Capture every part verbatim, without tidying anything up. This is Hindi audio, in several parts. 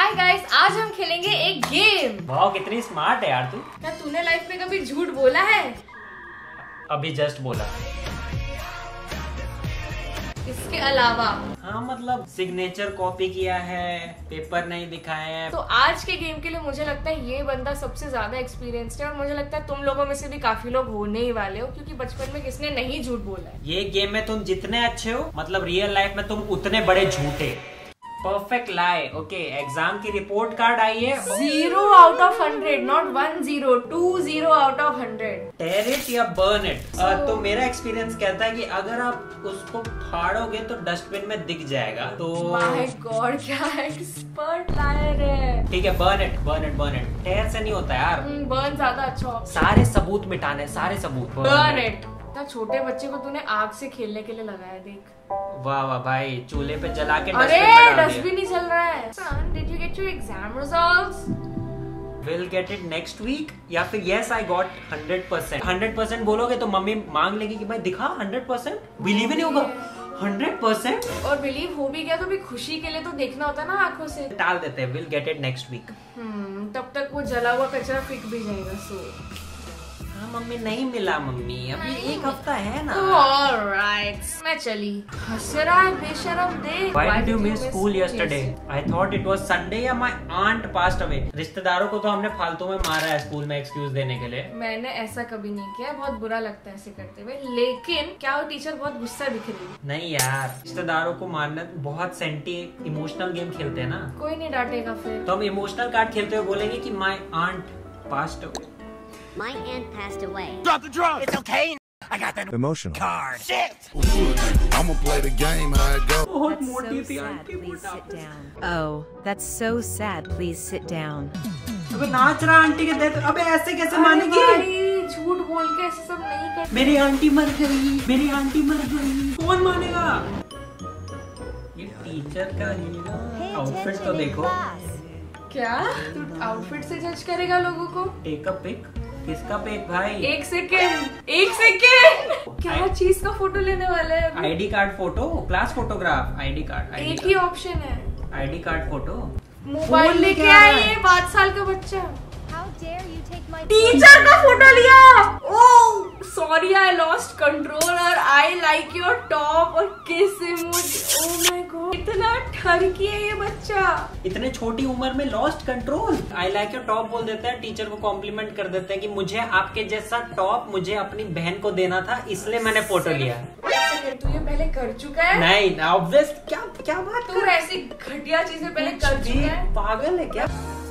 हाय गाइस, आज हम खेलेंगे एक गेम। वाह कितनी स्मार्ट है यार तू। क्या तूने लाइफ में कभी झूठ बोला है? अभी जस्ट बोला। इसके अलावा हाँ मतलब सिग्नेचर कॉपी किया है, पेपर नहीं दिखाया है। तो आज के गेम के लिए मुझे लगता है ये बंदा सबसे ज्यादा एक्सपीरियंस्ड है और मुझे लगता है तुम लोगों में से भी काफी लोग होने ही वाले हो, क्योंकि बचपन में किसने नहीं झूठ बोला है। ये गेम में तुम जितने अच्छे हो मतलब रियल लाइफ में तुम उतने बड़े झूठे। Perfect lie. ओके, एग्जाम की रिपोर्ट कार्ड आई है। Zero out of hundred, not one zero, two zero out of hundred. Tear it या बर्न इट। तो मेरा एक्सपीरियंस कहता है कि अगर आप उसको फाड़ोगे तो डस्टबिन में दिख जाएगा। तो माय गॉड, क्या एक्सपर्ट लायर है। ठीक है, burn it burn it burn it. Tear से नहीं होता यार, बर्न ज्यादा अच्छा। सारे सबूत मिटाने, सारे सबूत। Burn it. छोटे बच्चे को तूने आग से खेलने के लिए लगाया, देख। वाह वाह भाई, चूल्हे पे जला के अरे डस्टबिन डस्टबिन नहीं चल रहा है। Son, did you get your exam results? Will get it next week या फिर yes I got hundred percent. Hundred percent बोलोगे तो मम्मी मांग लेगी कि भाई दिखा हंड्रेड परसेंट। बिलीव ही नहीं होगा हंड्रेड परसेंट। और बिलीव हो भी गया तो भी खुशी के लिए तो देखना होता है ना आंखों से। टाल देते हैं, will get it next week। हम्म, तब तक वो जला हुआ कचरा फिक भी जाएगा। सो हाँ मम्मी, नहीं मिला मम्मी, अभी एक हफ्ता है ना। Alright, मैं चली। हंस रहा है बेशरम, देख। Why did you miss school yesterday? I thought it was Sunday या my aunt passed away। रिश्तेदारों को तो हमने फालतू में मारा है स्कूल में एक्सक्यूज देने के लिए। मैंने ऐसा कभी नहीं किया, बहुत बुरा लगता है ऐसे करते हुए, लेकिन क्या वो टीचर बहुत गुस्सा दिख रही है। नहीं यार, रिश्तेदारों को मारना बहुत सेंटी इमोशनल गेम खेलते हैं ना। कोई नहीं डांटेगा फिर। तो हम इमोशनल कार्ड खेलते हुए बोलेंगे कि my aunt passed away। My aunt passed away. Drop the drug. It's okay. I got that emotional card. Shit. I'm gonna play the game how it goes. बहुत That's मोटी so थी sad. आंटी, Please मोटा। sit down. Oh, that's so sad. Please sit down. अबे नाच रहा आंटी के देख। अबे ऐसे कैसे मानेगी? भाई झूठ बोल के ऐसे सब नहीं कर। मेरी आंटी मर गई, मेरी आंटी मर गई, कौन मानेगा? ये टीचर का ही आउटफिट तो देखो। क्या तू आउटफिट से जज करेगा लोगों को? Take a pic. किसका पिक भाई? एक सेकेंड, एक सेकेंड। क्या चीज का फोटो लेने वाले हैं? ID card photo, class photograph, ID card. एक ही ऑप्शन है, आईडी कार्ड फोटो। मोबाइल लेके आइए, पाँच साल का बच्चा। How dare you take my teacher का फोटो लिया। Oh sorry, I lost control और आई लाइक योर टॉप और किस इमोजी। ओह माय गॉड, इतना ठरकी है ये बच्चा। इतने छोटी उम्र में lost control. I like your top बोल देते हैं, टीचर को कॉम्प्लीमेंट कर देते हैं कि मुझे आपके जैसा टॉप मुझे अपनी बहन को देना था, इसलिए मैंने फोटो लिया। तू ये पहले कर चुका है? नहीं ऑब्वियस। क्या क्या बात तू ऐसी घटिया चीजें पहले कर चुका है? पागल है क्या?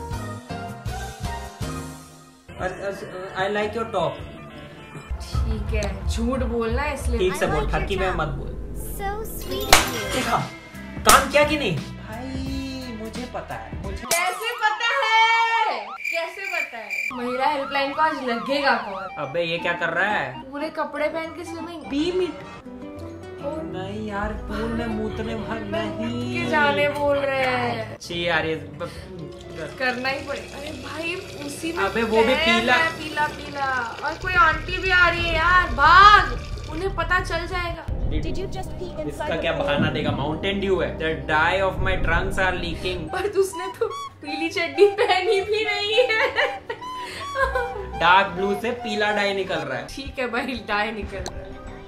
I like your top. ठीक है, झूठ बोलना है इसलिए। ठीक से बोल, ठरकी में मत बोल। So sweet of you. देखा काम किया कि नहीं? भाई मुझे पता है, मुझे कैसे पता है? कैसे पता है? महिला हेल्पलाइन को आज लगेगा कॉल। अबे ये क्या कर रहा है? पूरे कपड़े पहन के स्विमिंग। बी मिनट नहीं यार, पूल में मूतने भर नहीं के जाने बोल रहे हैं। अच्छी यार ये करना ही पड़ेगा। अरे भाई उसी में अबे वो भी पीला पीला पीला। और कोई आंटी भी आ रही है यार, भाग, उन्हें पता चल जाएगा। Did you just pee inside इसका the क्या pool? बहाना देगा? माउंटेन ड्यू है। The dye of my trunks are leaking। पर उसने तो पीली चड्डी पहनी भी नहीं है। डार्क ब्लू से पीला डाई निकल रहा है। ठीक है भाई, डाई निकल रहा है।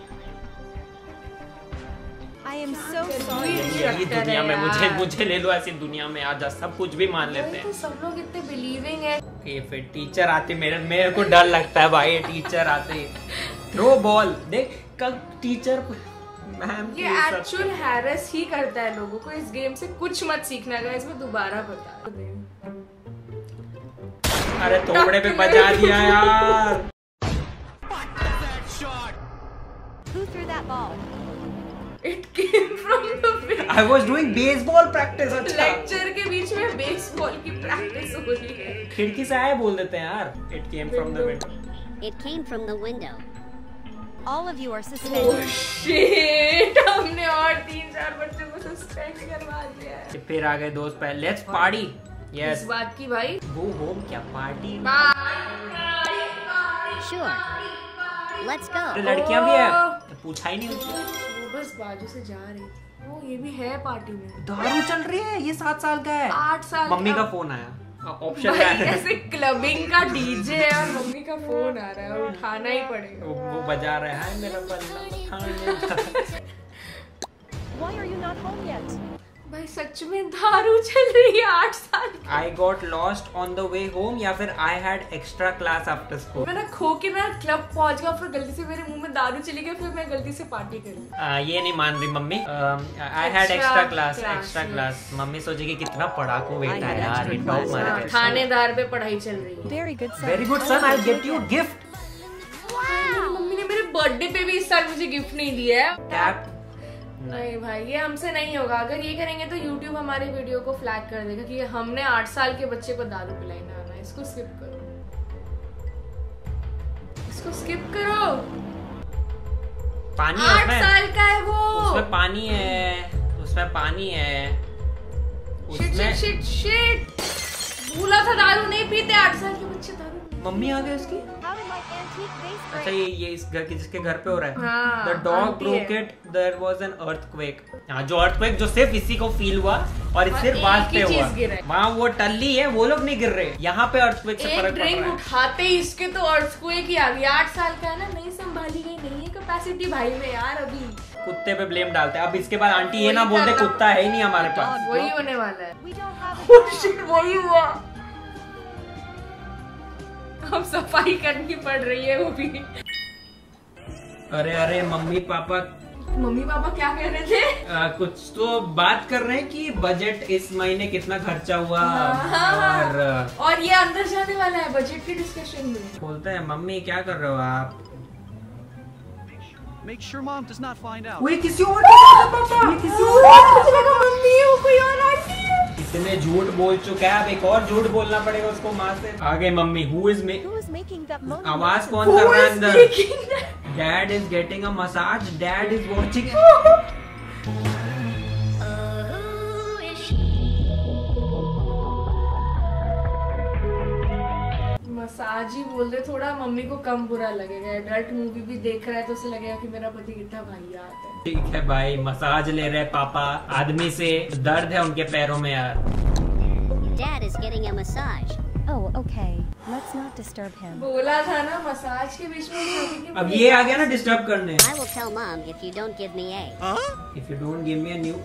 I am so sorry. ये दुनिया में मुझे मुझे ले लो, ऐसी दुनिया में आज सब कुछ भी मान लेते हैं। तो सब लोग इतने बिलीविंग है। ये फिर टीचर आते, मेरे मेरे को डर लगता है भाई टीचर आते। थ्रो बॉल देख, कब टीचर मैम ये एक्चुअल हैरेस ही करता है लोगों को। इस गेम से कुछ मत सीखना, अगर इसमें दोबारा बता दे। अरे थोबड़े पे बजा दिया यार। Who threw that ball? It came from the field. I was doing baseball practice। अच्छा लेक्चर के बीच में बेसबॉल की प्रैक्टिस हो रही है। खिड़की से आए बोल देते हैं यार। It came from the window। It came from the window. All of you are Oh suspended. shit, हमने और तीन चार बच्चों को सस्पेंड करवा दिया है। फिर आ गए दोस्त पहले। Let's party. इस बात की भाई। गो होम क्या पार्टी? Sure. Let's go. तो लड़कियां भी है, पूछा ही नहीं उनसे। वो बस बाजू से जा रही थी। ओ ये भी है पार्टी में। दारू चल रही है, ये सात साल का है। आठ साल मम्मी का का फोन आया, ऑप्शन भाई, है ऐसे क्लबिंग का डीजे है और मम्मी का फोन आ रहा है और उठाना ही पड़ेगा। वो, वो बजा रहा है मेरा बल्ला। Why are you not home yet? भाई सच में दारू चल रही है आठ साल की। I got lost on the way home या फिर I had extra class after school। मैं ना खो के ना क्लब पहुंच गया, फिर गलती से मेरे मुंह में दारू चली गई, फिर मैं गलती से पार्टी कर ली। आ, ये नहीं मान रही mummy. I had extra class, extra class. Mummy सोचेगी कितना पढ़ाकू बेटा है यार, ये टॉप मारा है। थानेदार पे पढ़ाई चल रही है। Very good son. Very good son, I get you gift. मेरी मम्मी ने मेरे बर्थडे पे भी इस साल मुझे गिफ्ट नहीं दिया है। कैप नहीं भाई, ये हमसे नहीं होगा। अगर ये करेंगे तो YouTube हमारे वीडियो को फ्लैग कर देगा कि हमने आठ साल के बच्चे को दारू पिलाई। ना ना, इसको स्किप करो, इसको स्किप करो। पानी है आठ उसमें, साल का है वो। उसमें पानी है, उसमें पानी है। शिट उसमें शिट शिट शिट। भूला था दारू नहीं पीते आठ साल के बच्चे दारू। मम्मी आ गई उसकी। How did my antique vase break? अच्छा ये ये इस घर के जिसके घर पे हो रहा है। हाँ, The dog आंटी broke है। it. There was an earthquake. हाँ, जो earthquake जो सिर्फ इसी को फील हुआ और और सिर्फ एक बात ही पे चीज हुआ। गिरा है। वहाँ वो टल्ली है, वो लोग नहीं गिर रहे। यहाँ पे earthquake से एक फर्क पड़ ड्रिंक रहा है। उठाते ही इसके तो अर्थक्वेक ही आ गई। आठ साल का है ना, नहीं संभाली गई, नहीं है कैपेसिटी भाई में यार अभी। कुत्ते पे ब्लेम डालते हैं। अब इसके बाद आंटी ये ना वही बोलते कर रहा। कुत्ता है ही नहीं हमारे पास। वही होने वाला है। We don't have a shit, वही हुआ। अब सफाई करनी पड़ रही है वो भी। अरे अरे मम्मी पापा मम्मी पापा क्या कह रहे थे? आ, कुछ तो बात कर रहे हैं कि बजट इस महीने कितना खर्चा हुआ। हाँ, और आ, और ये अंदर जाने वाला है बजट की डिस्कशन में। बोलते हैं मम्मी क्या कर रहे हो आप? Make sure mom does not find out. वो ये किसी और का है, पापा, ये किसी और का है। मुझे लगा मम्मी है, वो कोई और आंटी है। इतने झूठ बोल चुका है, अब एक और झूठ बोलना पड़ेगा उसको माँ से। आगे mummy who is me Who is making that moan? आवाज कौन कर रहा है अंदर? Dad is getting a massage, dad is watching. Massage ही बोल दे, थोड़ा मम्मी को कम बुरा लगेगा। एडल्ट मूवी भी देख रहा है तो उसे लगेगा कि मेरा पति कितना वाहियात है। ठीक है भाई, मसाज ले रहे पापा आदमी से। दर्द है उनके पैरों में यार। Dad is getting a massage. Oh, okay. Let's not disturb him. बोला था ना मसाज के बीच में छोटी की अब ये आ गया ना डिस्टर्ब करने। I will tell mom if you don't give me a. If you don't give me a new.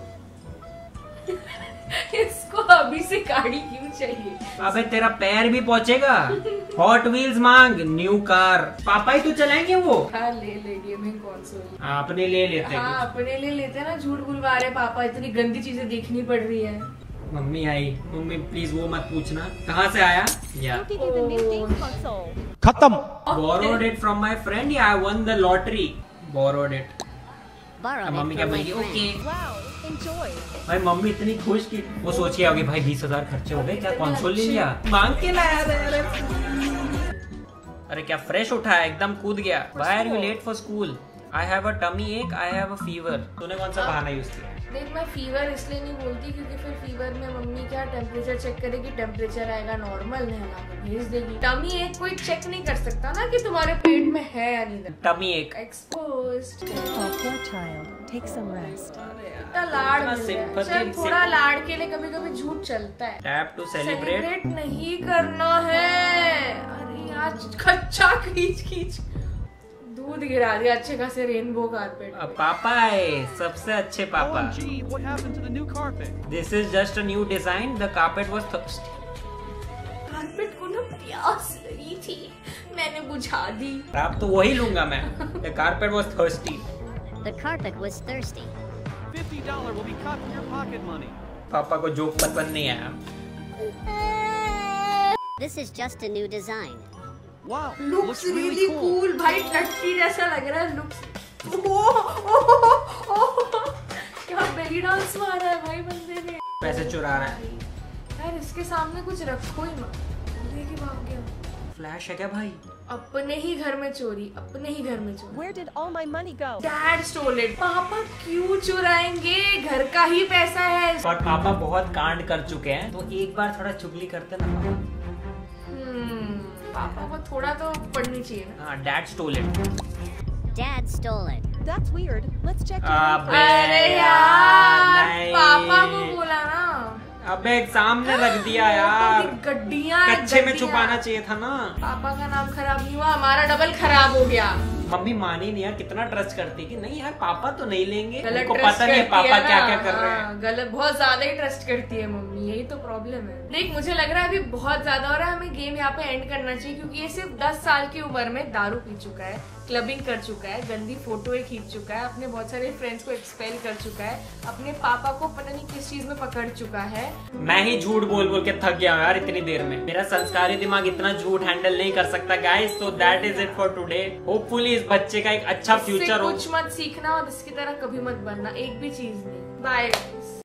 इसको अभी से गाड़ी क्यों चाहिए? अबे तेरा पैर भी पहुंचेगा। हॉट व्हील्स मांग, न्यू कार। पापा ही तो चलाएंगे वो। हाँ ले ले, गेमिंग कंसोल। आपने ले लेते हाँ हैं। अपने लिए लेते हैं ना, झूठ बुलवा रहे पापा। इतनी गंदी चीजें देखनी पड़ रही है। Mummy I. मम्मी प्लीज वो मत पूछना कहाँ से आया। या Who gave you the new game console? Khatam. borrowed it from my friend या I won the lottery. borrowed it। Borrowed it मम्मी क्या from my बोली? ओके। friend. Wow, enjoy. भाई मम्मी इतनी खुश कि वो सोच के होगी भाई बीस हजार खर्चे हो गए, क्या कंसोल ले लिया, मांग के लाया था यार। अरे क्या फ्रेश उठा है, एकदम कूद गया। Why are you late for school? I have a tummy ache, I have a fever। तूने कौन सा बहाना यूज किया? देख मैं फीवर इसलिए नहीं बोलती क्योंकि फिर फीवर में मम्मी क्या टेम्परेचर चेक करेगी, टेम्परेचर आएगा नॉर्मल, नहला के भेज देगी। टमी एक कोई चेक नहीं कर सकता ना कि तुम्हारे पेट में है या नहीं। टमी एक exposed. Oh, poor child. Take some rest. इतना लाड़ इतना मिल रहा है। sympathy- चल थोड़ा लाड़ के लिए कभी कभी झूठ चलता है। Tap to celebrate. सेलिब्रेट नहीं करना है। अरे यार खच्चा खींच खींच दूध गिरा दिया अच्छे खासे रेनबो कारपेट। पापा है सबसे अच्छे पापा। O M G, what happened to the new carpet? This is just a new design, the carpet was thirsty. Carpet को ना प्यास लगी थी, मैंने बुझा दी। अब तो वही लूंगा मैं। The carpet was thirsty. The carpet was thirsty. Fifty dollar will be cut from your pocket money. पापा को जोक पसंद नहीं आया। This is just a new design. Wow, looks looks really really cool. Cool भाई, टट्टी जैसा लग रहा है लुक्स। क्या बेली डांस मारा है भाई बंदे ने। पैसे चुरा रहा है। यार इसके सामने कुछ रखो ही मत, लेके भाग गया। फ्लैश है क्या भाई? अपने ही घर में चोरी, अपने ही घर में चोरी। Where did all my money go? Dad stole it. पापा क्यों चुराएंगे, घर का ही पैसा है। और पापा बहुत कांड कर चुके हैं, तो एक बार थोड़ा चुगली करते ना। हम्म, पापा को थोड़ा तो पढ़नी चाहिए ना। हाँ, dad stole it. Dad stole it. That's weird. Let's check. अबे अरे यार नहीं। पापा को बोला ना। अबे सामने रख दिया यार, गड्डियाँ कच्चे में छुपाना चाहिए था ना। पापा का नाम खराब नहीं हुआ, हमारा डबल खराब हो गया। मम्मी मानी नहीं यार, कितना ट्रस्ट करती कि नहीं यार पापा तो नहीं लेंगे, गलत उनको ट्रस्ट पता नहीं है करती पापा ना। क्या क्या कर रहे हाँ, हैं। गलत, बहुत ज्यादा ही ट्रस्ट करती है मम्मी, यही तो प्रॉब्लम है। देख मुझे लग रहा है अभी बहुत ज्यादा हो रहा है, हमें गेम यहाँ पे एंड करना चाहिए क्योंकि ये सिर्फ दस साल की उम्र में दारू पी चुका है, क्लबिंग कर चुका है, गंदी फोटोएं खींच चुका है, अपने बहुत सारे फ्रेंड्स को एक्सपेल कर चुका है, अपने पापा को पता नहीं किस चीज में पकड़ चुका है। मैं ही झूठ बोल बोल के थक गया हूँ यार इतनी देर में, मेरा संस्कारी दिमाग इतना झूठ हैंडल नहीं कर सकता guys. So that is it for today. Hopefully इस बच्चे का एक अच्छा फ्यूचर हो। कुछ मत सीखना और इसकी तरह कभी मत बनना, एक भी चीज नहीं। बाय।